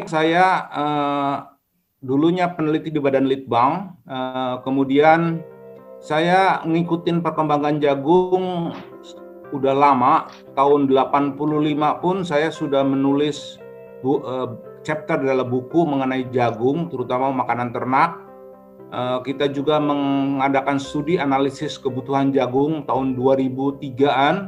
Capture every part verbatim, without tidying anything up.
baik, saya uh, dulunya peneliti di Badan Litbang, uh, kemudian saya ngikutin perkembangan jagung udah lama. Tahun delapan puluh lima pun saya sudah menulis bu, uh, chapter dalam buku mengenai jagung, terutama makanan ternak. Uh, kita juga mengadakan studi analisis kebutuhan jagung tahun dua ribu tigaan.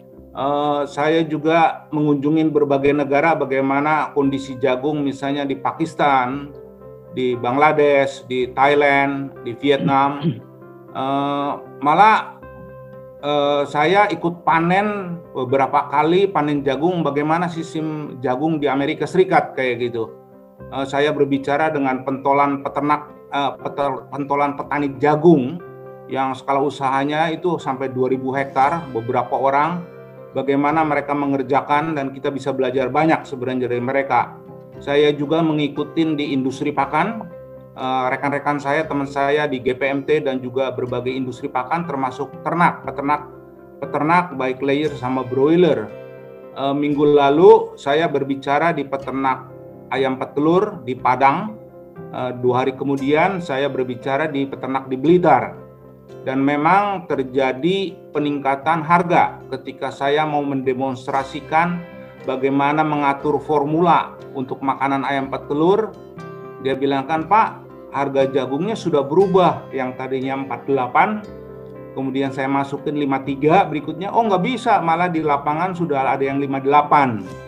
Uh, saya juga mengunjungi berbagai negara bagaimana kondisi jagung, misalnya di Pakistan, di Bangladesh, di Thailand, di Vietnam. Uh, malah uh, saya ikut panen beberapa kali panen jagung, bagaimana sistem jagung di Amerika Serikat kayak gitu. Uh, saya berbicara dengan pentolan peternak, uh, petel, pentolan petani jagung yang skala usahanya itu sampai dua ribu hektar, beberapa orang. Bagaimana mereka mengerjakan, dan kita bisa belajar banyak sebenarnya dari mereka. Saya juga mengikuti di industri pakan, rekan-rekan saya, teman saya di G P M T dan juga berbagai industri pakan termasuk ternak, peternak, peternak baik layer sama broiler. Minggu lalu saya berbicara di peternak ayam petelur di Padang. Dua hari kemudian saya berbicara di peternak di Blitar. Dan memang terjadi peningkatan harga ketika saya mau mendemonstrasikan bagaimana mengatur formula untuk makanan ayam petelur. Dia bilang, kan Pak, harga jagungnya sudah berubah, yang tadinya empat puluh delapan, kemudian saya masukin lima puluh tiga, berikutnya oh nggak bisa, malah di lapangan sudah ada yang lima puluh delapan.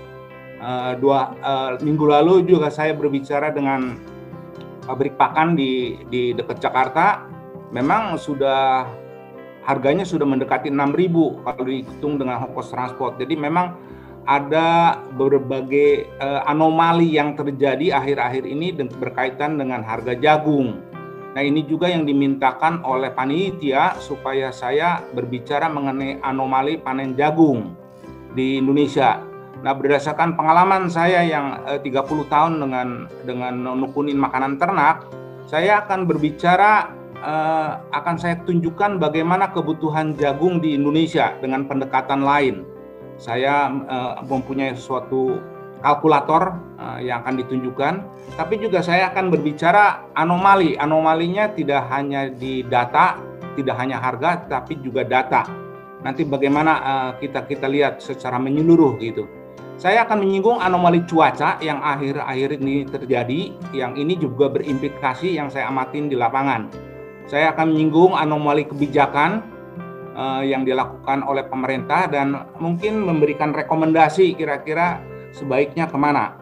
Uh, dua uh, minggu lalu juga saya berbicara dengan pabrik pakan di di dekat Jakarta. Memang sudah harganya sudah mendekati enam ribu kalau dihitung dengan ongkos transport. Jadi memang ada berbagai uh, anomali yang terjadi akhir-akhir ini berkaitan dengan harga jagung. Nah, ini juga yang dimintakan oleh panitia supaya saya berbicara mengenai anomali panen jagung di Indonesia. Nah, berdasarkan pengalaman saya yang uh, tiga puluh tahun dengan dengan nukunin makanan ternak, saya akan berbicara Uh, akan saya tunjukkan bagaimana kebutuhan jagung di Indonesia dengan pendekatan lain. Saya uh, mempunyai suatu kalkulator uh, yang akan ditunjukkan, tapi juga saya akan berbicara anomali. Anomalinya tidak hanya di data, tidak hanya harga, tapi juga data. Nanti bagaimana uh, kita kita lihat secara menyeluruh gitu. Saya akan menyinggung anomali cuaca yang akhir-akhir ini terjadi, yang ini juga berimplikasi yang saya amatin di lapangan. Saya akan menyinggung anomali kebijakan uh, yang dilakukan oleh pemerintah dan mungkin memberikan rekomendasi kira-kira sebaiknya kemana.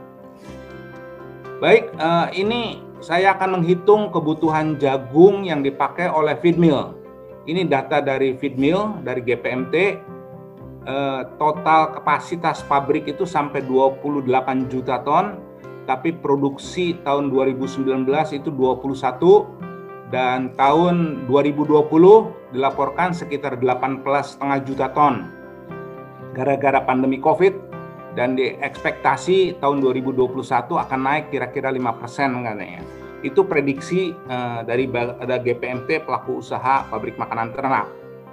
Baik, uh, ini saya akan menghitung kebutuhan jagung yang dipakai oleh Feedmill. Ini data dari Feedmill, dari G P M T. Uh, total kapasitas pabrik itu sampai dua puluh delapan juta ton, tapi produksi tahun dua ribu sembilan belas itu dua puluh satu. Dan tahun dua ribu dua puluh dilaporkan sekitar delapan belas koma lima juta ton gara-gara pandemi COVID, dan diekspektasi tahun dua ribu dua puluh satu akan naik kira-kira lima persen katanya. Itu prediksi uh, dari ada G P M T, pelaku usaha pabrik makanan ternak.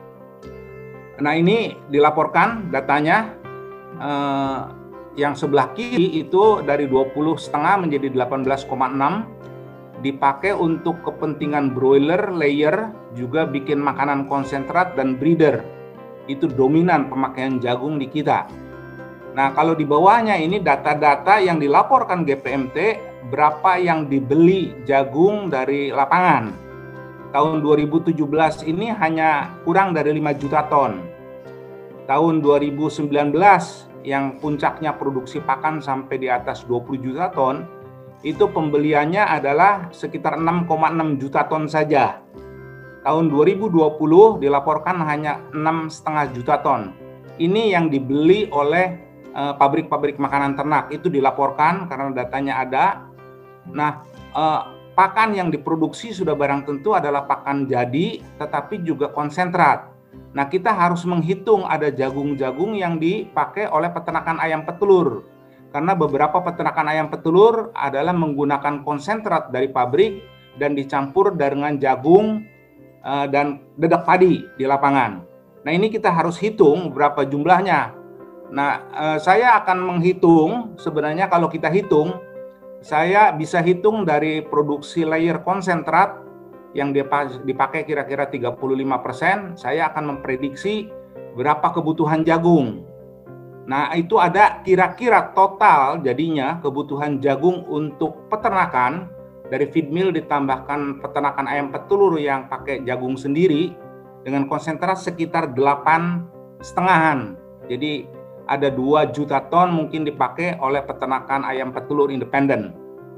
Nah, ini dilaporkan datanya, uh, yang sebelah kiri itu dari dua puluh koma lima menjadi delapan belas koma enam. Dipakai untuk kepentingan broiler, layer, juga bikin makanan konsentrat dan breeder. Itu dominan pemakaian jagung di kita. Nah, kalau di bawahnya ini data-data yang dilaporkan G P M T, berapa yang dibeli jagung dari lapangan. Tahun dua ribu tujuh belas ini hanya kurang dari lima juta ton. Tahun dua ribu sembilan belas yang puncaknya produksi pakan sampai di atas dua puluh juta ton, itu pembeliannya adalah sekitar enam koma enam juta ton saja. Tahun dua ribu dua puluh dilaporkan hanya enam koma lima juta ton. Ini yang dibeli oleh uh, pabrik-pabrik makanan ternak, itu dilaporkan karena datanya ada. Nah, uh, pakan yang diproduksi sudah barang tentu adalah pakan jadi, tetapi juga konsentrat. Nah, kita harus menghitung ada jagung-jagung yang dipakai oleh peternakan ayam petelur. Karena beberapa peternakan ayam petelur adalah menggunakan konsentrat dari pabrik dan dicampur dengan jagung uh, dan dedak padi di lapangan. Nah, ini kita harus hitung berapa jumlahnya. Nah, uh, saya akan menghitung, sebenarnya kalau kita hitung, saya bisa hitung dari produksi layer konsentrat yang dipakai kira-kira tiga puluh lima persen, saya akan memprediksi berapa kebutuhan jagung. Nah, itu ada kira-kira total jadinya kebutuhan jagung untuk peternakan dari feed mill ditambahkan peternakan ayam petelur yang pakai jagung sendiri dengan konsentrat sekitar delapan setengahan. Jadi ada dua juta ton mungkin dipakai oleh peternakan ayam petelur independen.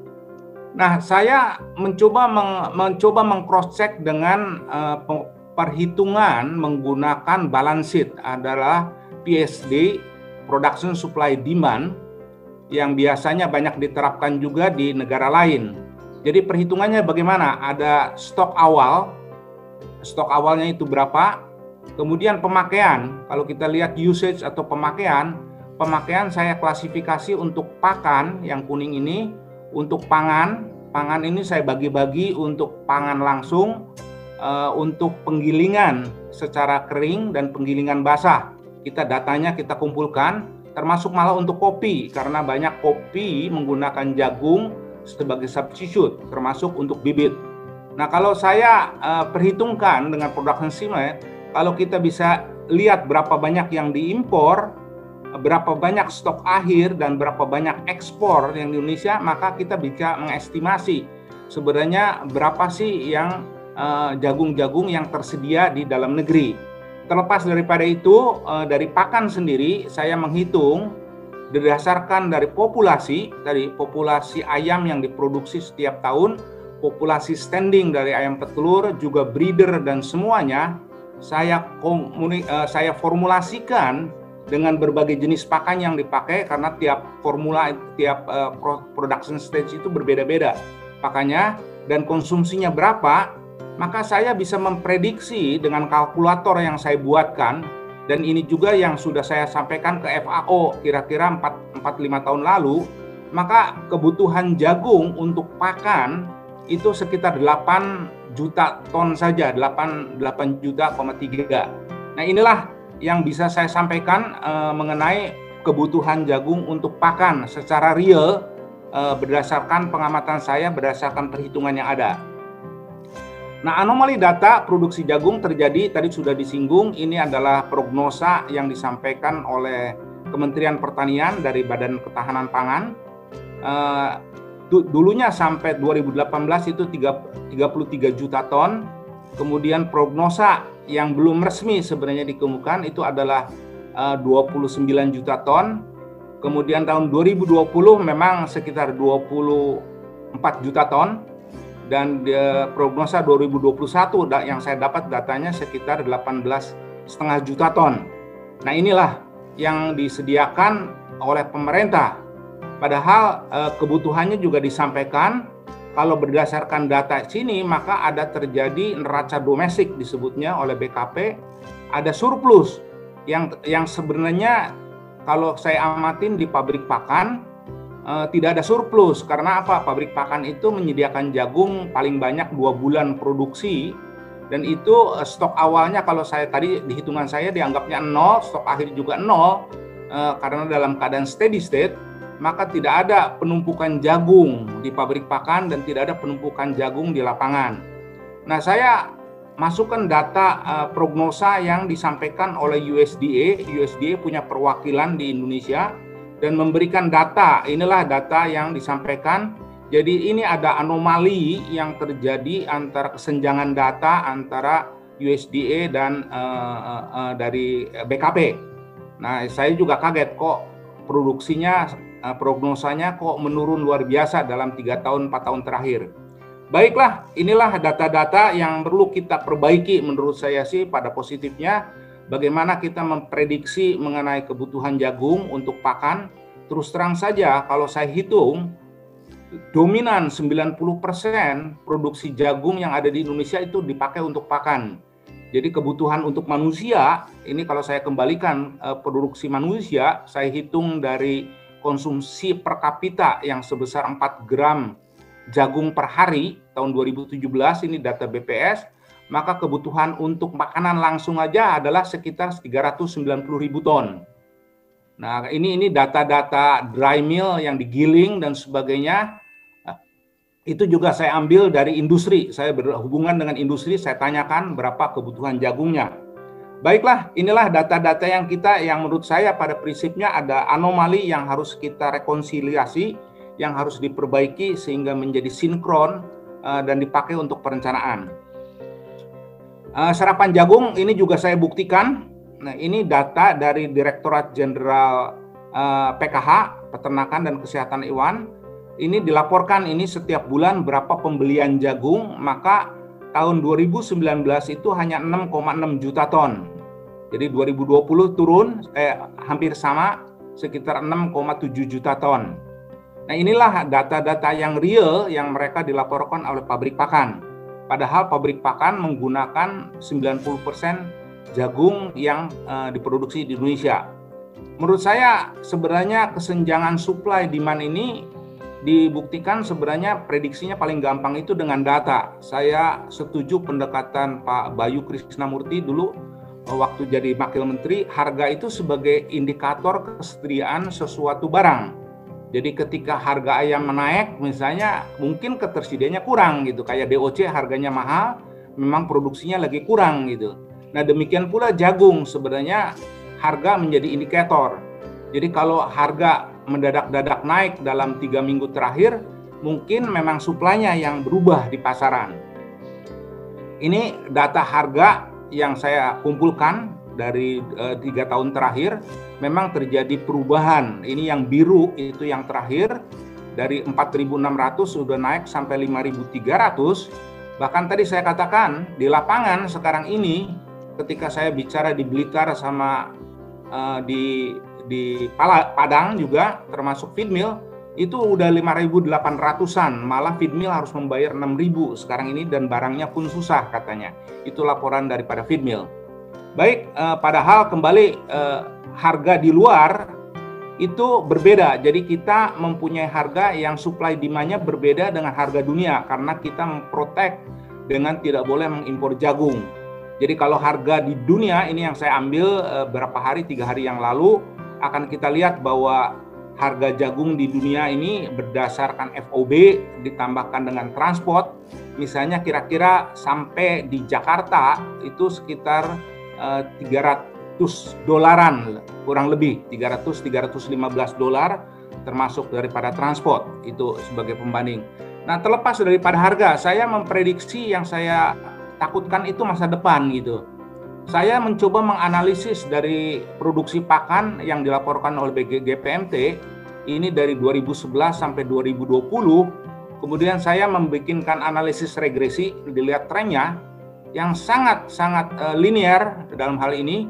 Nah, saya mencoba meng, mencoba meng-cross check dengan uh, perhitungan menggunakan balance sheet adalah P S D, Production Supply Demand, yang biasanya banyak diterapkan juga di negara lain. Jadi perhitungannya bagaimana? Ada stok awal, stok awalnya itu berapa, kemudian pemakaian. Kalau kita lihat usage atau pemakaian, pemakaian saya klasifikasi untuk pakan yang kuning ini, untuk pangan, pangan ini saya bagi-bagi untuk pangan langsung, uh, untuk penggilingan secara kering dan penggilingan basah. Kita datanya kita kumpulkan, termasuk malah untuk kopi, karena banyak kopi menggunakan jagung sebagai substitute, termasuk untuk bibit. Nah, kalau saya uh, perhitungkan dengan production estimate, kalau kita bisa lihat berapa banyak yang diimpor, berapa banyak stok akhir, dan berapa banyak ekspor yang di Indonesia, maka kita bisa mengestimasi sebenarnya berapa sih yang uh, jagung-jagung yang tersedia di dalam negeri. Terlepas daripada itu, uh, dari pakan sendiri, saya menghitung berdasarkan dari populasi, dari populasi ayam yang diproduksi setiap tahun, populasi standing dari ayam petelur, juga breeder dan semuanya, saya komuni, uh, saya formulasikan dengan berbagai jenis pakan yang dipakai, karena tiap formula, tiap uh, production stage itu berbeda-beda pakannya dan konsumsinya berapa, maka saya bisa memprediksi dengan kalkulator yang saya buatkan, dan ini juga yang sudah saya sampaikan ke F A O kira-kira empat sampai lima tahun lalu, maka kebutuhan jagung untuk pakan itu sekitar delapan juta ton saja, delapan juta koma tiga. Nah, inilah yang bisa saya sampaikan uh, mengenai kebutuhan jagung untuk pakan secara real uh, berdasarkan pengamatan saya, berdasarkan perhitungan yang ada. Nah, anomali data produksi jagung terjadi, tadi sudah disinggung, ini adalah prognosa yang disampaikan oleh Kementerian Pertanian dari Badan Ketahanan Pangan. Uh, dulunya sampai dua ribu delapan belas itu tiga puluh tiga juta ton, kemudian prognosa yang belum resmi sebenarnya dikemukakan itu adalah uh, dua puluh sembilan juta ton, kemudian tahun dua ribu dua puluh memang sekitar dua puluh empat juta ton, dan uh, prognosa dua ribu dua puluh satu yang saya dapat datanya sekitar delapan belas koma lima juta ton. Nah, inilah yang disediakan oleh pemerintah. Padahal uh, kebutuhannya juga disampaikan. Kalau berdasarkan data sini, maka ada terjadi neraca domestik disebutnya oleh B K P, ada surplus yang yang sebenarnya kalau saya amatin di pabrik pakan eh, tidak ada surplus. Karena apa? Pabrik pakan itu menyediakan jagung paling banyak dua bulan produksi, dan itu eh, stok awalnya kalau saya tadi di hitungan saya dianggapnya nol, stok akhir juga nol, eh, karena dalam keadaan steady state, maka tidak ada penumpukan jagung di pabrik pakan dan tidak ada penumpukan jagung di lapangan. Nah, saya masukkan data uh, prognosa yang disampaikan oleh U S D A. U S D A punya perwakilan di Indonesia dan memberikan data. Inilah data yang disampaikan. Jadi ini ada anomali yang terjadi antara kesenjangan data antara U S D A dan uh, uh, uh, dari B K P. Nah, saya juga kaget kok produksinya, prognosanya kok menurun luar biasa dalam tiga tahun, empat tahun terakhir. Baiklah, inilah data-data yang perlu kita perbaiki menurut saya sih pada positifnya. Bagaimana kita memprediksi mengenai kebutuhan jagung untuk pakan. Terus terang saja kalau saya hitung, dominan sembilan puluh persen produksi jagung yang ada di Indonesia itu dipakai untuk pakan. Jadi kebutuhan untuk manusia, ini kalau saya kembalikan eh, produksi manusia, saya hitung dari konsumsi per kapita yang sebesar empat gram jagung per hari tahun dua ribu tujuh belas, ini data B P S, maka kebutuhan untuk makanan langsung aja adalah sekitar tiga ratus sembilan puluh ribu ton. Nah, ini ini data-data dry mill yang digiling dan sebagainya, itu juga saya ambil dari industri. Saya berhubungan dengan industri, saya tanyakan berapa kebutuhan jagungnya. Baiklah, inilah data-data yang kita, yang menurut saya pada prinsipnya ada anomali yang harus kita rekonsiliasi, yang harus diperbaiki sehingga menjadi sinkron uh, dan dipakai untuk perencanaan. Uh, serapan jagung ini juga saya buktikan. Nah, ini data dari Direktorat Jenderal uh, P K H, Peternakan dan Kesehatan Hewan. Ini dilaporkan ini setiap bulan berapa pembelian jagung, maka tahun dua ribu sembilan belas itu hanya enam koma enam juta ton. Jadi dua ribu dua puluh turun eh, hampir sama, sekitar enam koma tujuh juta ton. Nah, inilah data-data yang real yang mereka dilaporkan oleh pabrik pakan. Padahal pabrik pakan menggunakan sembilan puluh persen jagung yang eh, diproduksi di Indonesia. Menurut saya sebenarnya kesenjangan supply demand ini dibuktikan sebenarnya prediksinya paling gampang itu dengan data. Saya setuju pendekatan Pak Bayu Krisnamurti dulu waktu jadi Wakil Menteri, harga itu sebagai indikator kesediaan sesuatu barang. Jadi ketika harga ayam menaik misalnya, mungkin ketersediaannya kurang gitu, kayak D O C harganya mahal, memang produksinya lagi kurang gitu. Nah, demikian pula jagung sebenarnya harga menjadi indikator. Jadi kalau harga mendadak-dadak naik dalam tiga minggu terakhir, mungkin memang suplainya yang berubah di pasaran. Ini data harga yang saya kumpulkan dari uh, tiga tahun terakhir, memang terjadi perubahan. Ini yang biru itu yang terakhir, dari empat ribu enam ratus sudah naik sampai lima ribu tiga ratus. Bahkan tadi saya katakan di lapangan sekarang ini, ketika saya bicara di Blitar sama uh, di di Padang juga termasuk feed mill itu udah lima ribu delapan ratusan, malah feed mill harus membayar enam ribu sekarang ini dan barangnya pun susah katanya. Itu laporan daripada feed mill. Baik, eh, padahal kembali eh, harga di luar itu berbeda. Jadi kita mempunyai harga yang supply demand-nya berbeda dengan harga dunia karena kita memprotek dengan tidak boleh mengimpor jagung. Jadi kalau harga di dunia ini yang saya ambil eh, berapa hari, tiga hari yang lalu, akan kita lihat bahwa harga jagung di dunia ini berdasarkan F O B ditambahkan dengan transport, misalnya kira-kira sampai di Jakarta itu sekitar uh, tiga ratus dolaran, kurang lebih tiga ratus sampai tiga ratus lima belas dolar termasuk daripada transport, itu sebagai pembanding. Nah, terlepas daripada harga, saya memprediksi yang saya takutkan itu masa depan gitu. Saya mencoba menganalisis dari produksi pakan yang dilaporkan oleh B G G P M T ini dari dua ribu sebelas sampai dua ribu dua puluh. Kemudian saya membikinkan analisis regresi, dilihat trennya yang sangat-sangat uh, linear dalam hal ini,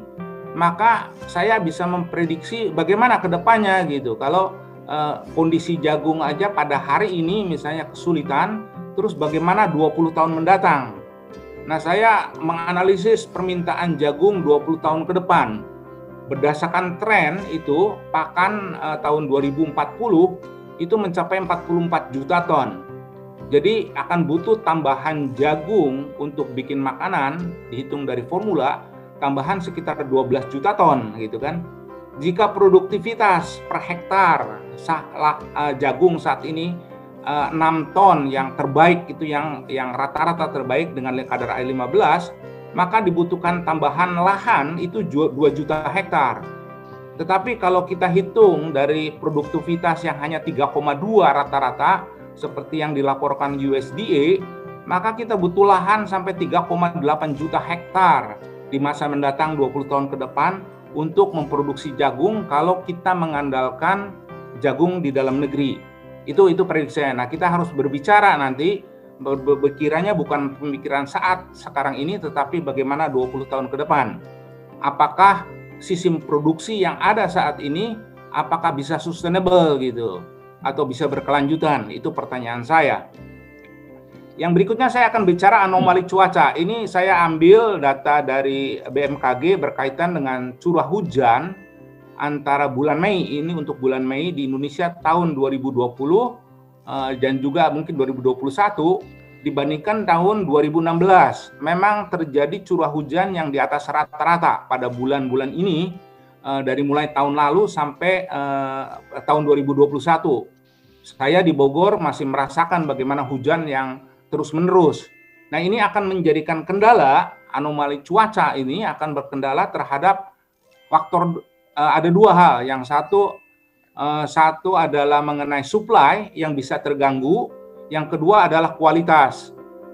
maka saya bisa memprediksi bagaimana ke depannya gitu. Kalau uh, kondisi jagung aja pada hari ini misalnya kesulitan, terus bagaimana dua puluh tahun mendatang. Nah, saya menganalisis permintaan jagung dua puluh tahun ke depan. Berdasarkan tren itu, pakan eh, tahun dua ribu empat puluh itu mencapai empat puluh empat juta ton. Jadi akan butuh tambahan jagung untuk bikin makanan, dihitung dari formula, tambahan sekitar dua belas juta ton gitu kan. Jika produktivitas per hektar salah, eh, jagung saat ini enam ton yang terbaik itu yang yang rata-rata terbaik dengan kadar air lima belas, maka dibutuhkan tambahan lahan itu dua juta hektar. Tetapi kalau kita hitung dari produktivitas yang hanya tiga koma dua rata-rata seperti yang dilaporkan U S D A, maka kita butuh lahan sampai tiga koma delapan juta hektar di masa mendatang dua puluh tahun ke depan untuk memproduksi jagung kalau kita mengandalkan jagung di dalam negeri. Itu itu prediksi saya. Nah, kita harus berbicara nanti, berpikirnya bukan pemikiran saat sekarang ini, tetapi bagaimana dua puluh tahun ke depan. Apakah sistem produksi yang ada saat ini, apakah bisa sustainable gitu, atau bisa berkelanjutan? Itu pertanyaan saya. Yang berikutnya saya akan bicara anomali cuaca. Ini saya ambil data dari B M K G berkaitan dengan curah hujan antara bulan Mei, ini untuk bulan Mei di Indonesia tahun dua ribu dua puluh uh, dan juga mungkin dua ribu dua puluh satu dibandingkan tahun dua ribu enam belas. Memang terjadi curah hujan yang di atas rata-rata pada bulan-bulan ini uh, dari mulai tahun lalu sampai uh, tahun dua ribu dua puluh satu. Saya di Bogor masih merasakan bagaimana hujan yang terus-menerus. Nah, ini akan menjadikan kendala, anomali cuaca ini akan berkendala terhadap faktor, uh, ada dua hal. Yang satu, uh, satu adalah mengenai supply yang bisa terganggu, yang kedua adalah kualitas.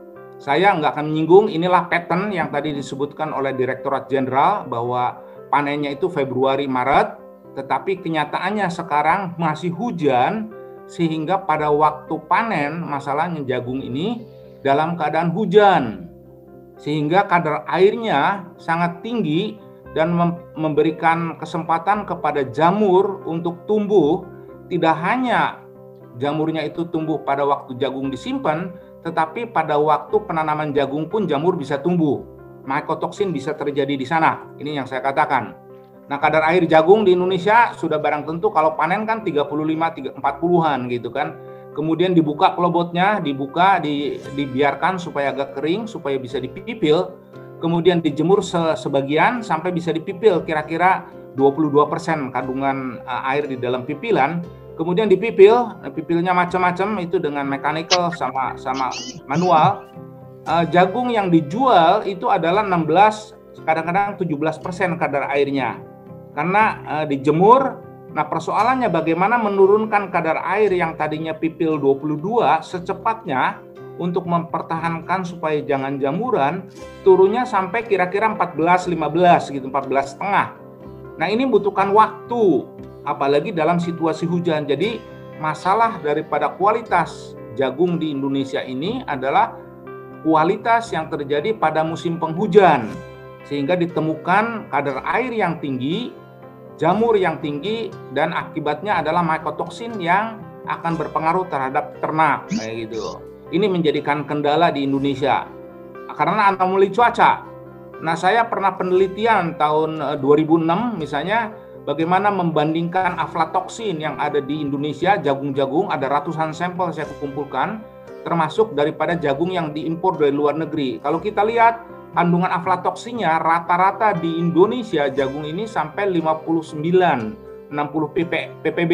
Saya nggak akan menyinggung, inilah pattern yang tadi disebutkan oleh Direktorat Jenderal bahwa panennya itu Februari Maret, tetapi kenyataannya sekarang masih hujan, sehingga pada waktu panen masalahnya jagung ini dalam keadaan hujan, sehingga kadar airnya sangat tinggi dan memberikan kesempatan kepada jamur untuk tumbuh. Tidak hanya jamurnya itu tumbuh pada waktu jagung disimpan, tetapi pada waktu penanaman jagung pun jamur bisa tumbuh. Mycotoxin bisa terjadi di sana. Ini yang saya katakan. Nah, kadar air jagung di Indonesia sudah barang tentu kalau panen kan tiga puluh lima, empat puluhan gitu kan. Kemudian dibuka klobotnya, dibuka, di, dibiarkan supaya agak kering, supaya bisa dipipil. Kemudian dijemur se sebagian sampai bisa dipipil, kira-kira dua puluh dua persen kandungan uh, air di dalam pipilan. Kemudian dipipil, pipilnya macam-macam, itu dengan mechanical sama sama manual. Uh, jagung yang dijual itu adalah enam belas, kadang-kadang tujuh belas persen kadar airnya. Karena uh, dijemur. Nah, persoalannya bagaimana menurunkan kadar air yang tadinya pipil dua puluh dua secepatnya untuk mempertahankan supaya jangan jamuran, turunnya sampai kira-kira empat belas, lima belas gitu, empat belas setengah. Nah, ini butuhkan waktu, apalagi dalam situasi hujan. Jadi, masalah daripada kualitas jagung di Indonesia ini adalah kualitas yang terjadi pada musim penghujan, sehingga ditemukan kadar air yang tinggi, jamur yang tinggi, dan akibatnya adalah mycotoxin yang akan berpengaruh terhadap ternak kayak gitu. Ini menjadikan kendala di Indonesia karena anomali cuaca. Nah, saya pernah penelitian tahun dua ribu enam misalnya bagaimana membandingkan aflatoksin yang ada di Indonesia, jagung-jagung, ada ratusan sampel saya kumpulkan, termasuk daripada jagung yang diimpor dari luar negeri. Kalau kita lihat kandungan aflatoksinnya rata-rata di Indonesia jagung ini sampai lima puluh sembilan, enam puluh ppb.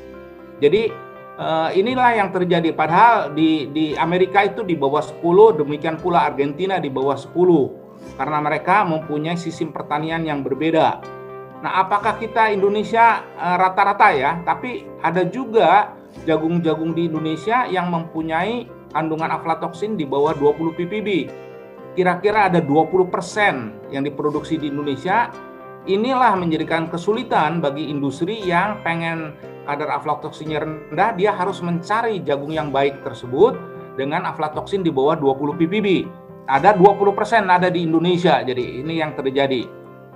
Jadi uh, inilah yang terjadi. Padahal di di Amerika itu di bawah sepuluh, demikian pula Argentina di bawah sepuluh. Karena mereka mempunyai sistem pertanian yang berbeda. Nah, apakah kita Indonesia uh, rata-rata ya? Tapi ada juga jagung-jagung di Indonesia yang mempunyai kandungan aflatoksin di bawah dua puluh ppb. Kira-kira ada dua puluh persen yang diproduksi di Indonesia. Inilah menjadikan kesulitan bagi industri yang pengen kadar aflatoksinnya rendah, dia harus mencari jagung yang baik tersebut dengan aflatoksin di bawah dua puluh ppb. Ada dua puluh persen ada di Indonesia, jadi ini yang terjadi.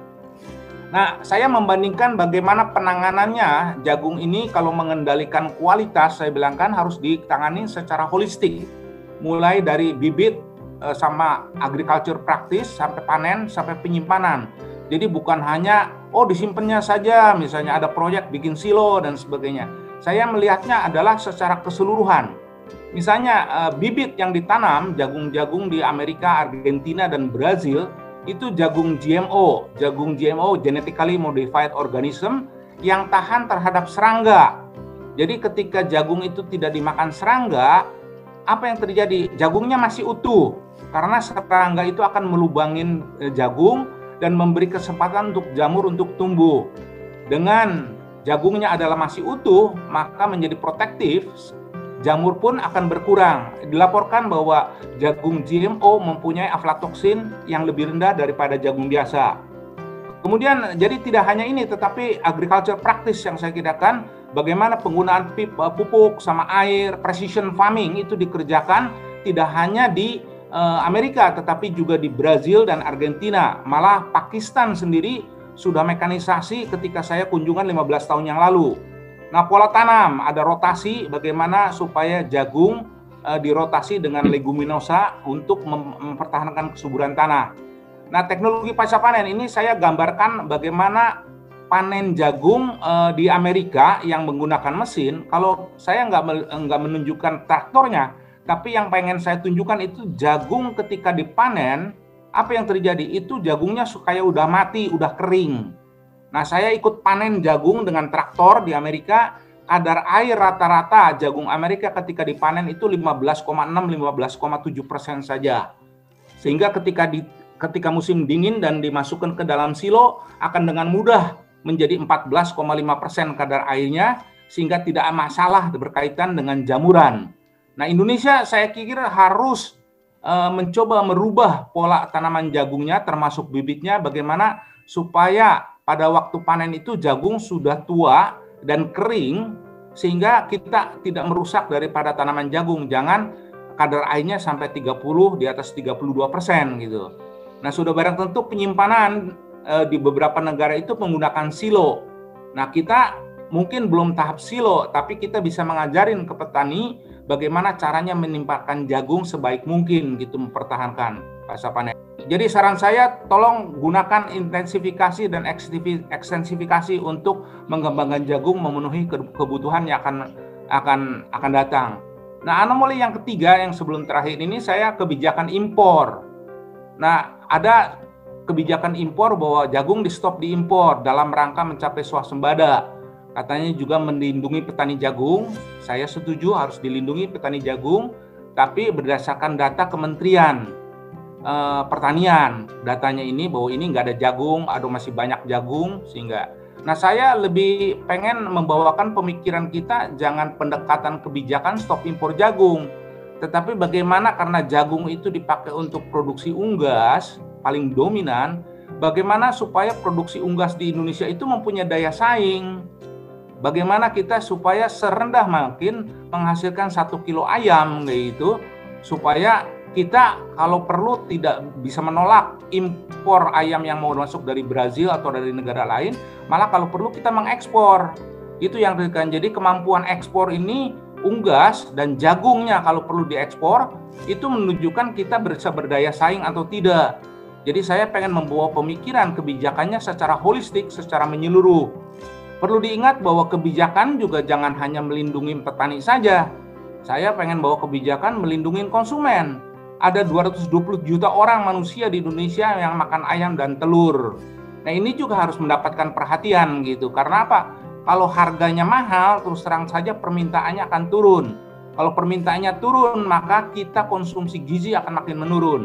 Nah, saya membandingkan bagaimana penanganannya jagung ini kalau mengendalikan kualitas, saya bilangkan harus ditangani secara holistik. Mulai dari bibit, sama agriculture practice sampai panen sampai penyimpanan. Jadi bukan hanya oh disimpannya saja, misalnya ada proyek bikin silo dan sebagainya. Saya melihatnya adalah secara keseluruhan. Misalnya uh, bibit yang ditanam jagung-jagung di Amerika, Argentina dan Brazil itu jagung G M O, jagung G M O genetically modified organism yang tahan terhadap serangga. Jadi ketika jagung itu tidak dimakan serangga, apa yang terjadi? Jagungnya masih utuh. Karena serangga itu akan melubangin jagung dan memberi kesempatan untuk jamur untuk tumbuh. Dengan jagungnya adalah masih utuh, maka menjadi protektif, jamur pun akan berkurang. Dilaporkan bahwa jagung G M O mempunyai aflatoksin yang lebih rendah daripada jagung biasa. Kemudian, jadi tidak hanya ini, tetapi agriculture practice yang saya kirakan, bagaimana penggunaan pupuk sama air, precision farming itu dikerjakan tidak hanya di Amerika, tetapi juga di Brazil dan Argentina. Malah Pakistan sendiri sudah mekanisasi ketika saya kunjungan lima belas tahun yang lalu. Nah, pola tanam, ada rotasi bagaimana supaya jagung uh, dirotasi dengan leguminosa untuk mem mempertahankan kesuburan tanah. Nah, teknologi pasca panen ini saya gambarkan bagaimana panen jagung uh, di Amerika yang menggunakan mesin. Kalau saya nggak nggak menunjukkan traktornya, tapi yang pengen saya tunjukkan itu jagung ketika dipanen, apa yang terjadi? Itu jagungnya kayak udah mati, udah kering. Nah, saya ikut panen jagung dengan traktor di Amerika. kadar air rata-rata jagung Amerika ketika dipanen itu lima belas koma enam sampai lima belas koma tujuh persen saja. Sehingga ketika di ketika musim dingin dan dimasukkan ke dalam silo akan dengan mudah menjadi empat belas koma lima persen kadar airnya, sehingga tidak masalah berkaitan dengan jamuran. Nah, Indonesia saya kira harus uh, mencoba merubah pola tanaman jagungnya termasuk bibitnya, bagaimana supaya pada waktu panen itu jagung sudah tua dan kering sehingga kita tidak merusak daripada tanaman jagung. Jangan kadar airnya sampai tiga puluh, di atas tiga puluh dua persen gitu. Nah, sudah barang tentu penyimpanan e, di beberapa negara itu menggunakan silo. Nah, kita mungkin belum tahap silo, tapi kita bisa mengajarin ke petani bagaimana caranya menimpakan jagung sebaik mungkin gitu, mempertahankan pasca panen. Jadi saran saya, tolong gunakan intensifikasi dan ekstensifikasi untuk mengembangkan jagung memenuhi kebutuhan yang akan akan akan datang. Nah, anomali yang ketiga yang sebelum terakhir ini saya kebijakan impor. Nah, ada kebijakan impor bahwa jagung di stop diimpor dalam rangka mencapai swasembada. Katanya juga melindungi petani jagung. Saya setuju harus dilindungi petani jagung, tapi berdasarkan data Kementerian Uh, pertanian, datanya ini bahwa ini nggak ada jagung, ada masih banyak jagung, sehingga nah saya lebih pengen membawakan pemikiran kita jangan pendekatan kebijakan stop impor jagung, tetapi bagaimana karena jagung itu dipakai untuk produksi unggas paling dominan, bagaimana supaya produksi unggas di Indonesia itu mempunyai daya saing, bagaimana kita supaya serendah mungkin menghasilkan satu kilo ayam gitu, supaya kita kalau perlu tidak bisa menolak impor ayam yang mau masuk dari Brazil atau dari negara lain, malah kalau perlu kita mengekspor. Itu yang dikatakan. Jadi kemampuan ekspor ini unggas dan jagungnya kalau perlu diekspor, itu menunjukkan kita bisa berdaya saing atau tidak. Jadi saya pengen membawa pemikiran kebijakannya secara holistik, secara menyeluruh. Perlu diingat bahwa kebijakan juga jangan hanya melindungi petani saja. Saya pengen bawa kebijakan melindungi konsumen. Ada dua ratus dua puluh juta orang manusia di Indonesia yang makan ayam dan telur. Nah, ini juga harus mendapatkan perhatian gitu. Karena apa? Kalau harganya mahal, terus terang saja permintaannya akan turun. Kalau permintaannya turun, maka kita konsumsi gizi akan makin menurun.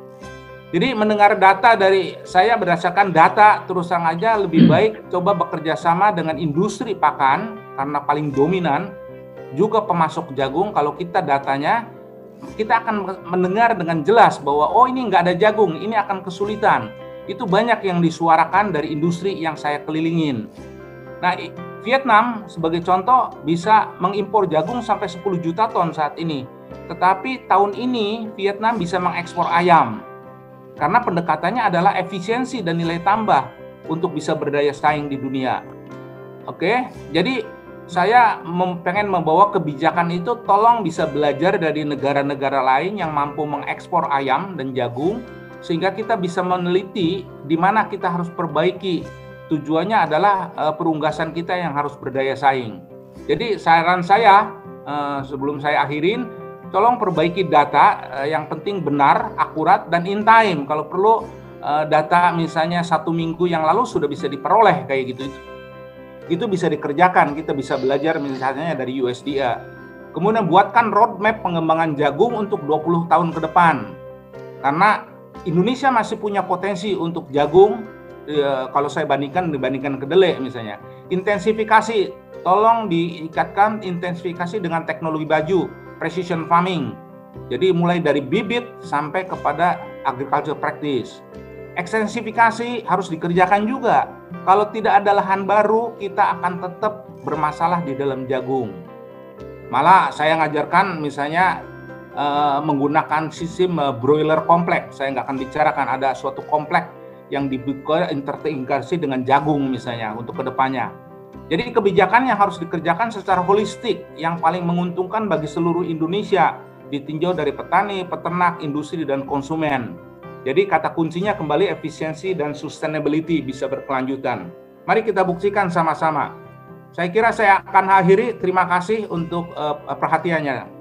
Jadi mendengar data dari saya berdasarkan data, terus terang aja lebih baik coba bekerja sama dengan industri pakan karena paling dominan, juga pemasok jagung. Kalau kita datanya, kita akan mendengar dengan jelas bahwa oh ini nggak ada jagung, ini akan kesulitan. Itu banyak yang disuarakan dari industri yang saya kelilingin. Nah, Vietnam sebagai contoh bisa mengimpor jagung sampai sepuluh juta ton saat ini. Tetapi tahun ini Vietnam bisa mengekspor ayam. Karena pendekatannya adalah efisiensi dan nilai tambah untuk bisa berdaya saing di dunia. Oke, jadi saya pengen membawa kebijakan itu tolong bisa belajar dari negara-negara lain yang mampu mengekspor ayam dan jagung, sehingga kita bisa meneliti di mana kita harus perbaiki. Tujuannya adalah uh, perunggasan kita yang harus berdaya saing. Jadi saran saya uh, sebelum saya akhirin, tolong perbaiki data uh, yang penting benar, akurat, dan in time. Kalau perlu uh, data misalnya satu minggu yang lalu sudah bisa diperoleh kayak gitu. Itu bisa dikerjakan, kita bisa belajar misalnya dari U S D A. Kemudian buatkan roadmap pengembangan jagung untuk dua puluh tahun ke depan. Karena Indonesia masih punya potensi untuk jagung, e, kalau saya bandingkan dibandingkan kedelai misalnya. Intensifikasi, tolong diikatkan intensifikasi dengan teknologi baju, precision farming. Jadi mulai dari bibit sampai kepada agriculture practice. Ekstensifikasi harus dikerjakan juga. Kalau tidak ada lahan baru, kita akan tetap bermasalah di dalam jagung. Malah saya ngajarkan misalnya uh, menggunakan sistem uh, broiler kompleks. Saya nggak akan bicarakan ada suatu kompleks yang dibuka terintegrasi dengan jagung misalnya untuk kedepannya. Jadi kebijakan yang harus dikerjakan secara holistik yang paling menguntungkan bagi seluruh Indonesia ditinjau dari petani, peternak, industri, dan konsumen. Jadi kata kuncinya kembali efisiensi dan sustainability bisa berkelanjutan. Mari kita buktikan sama-sama. Saya kira saya akan akhiri. Terima kasih untuk uh, perhatiannya.